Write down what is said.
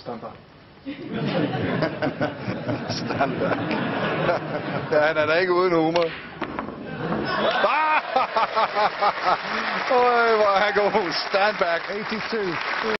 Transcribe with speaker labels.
Speaker 1: Standback.
Speaker 2: Standback. Ja, han er da ikke uden humor. Øj, hvor er han god. Standback.
Speaker 1: 82.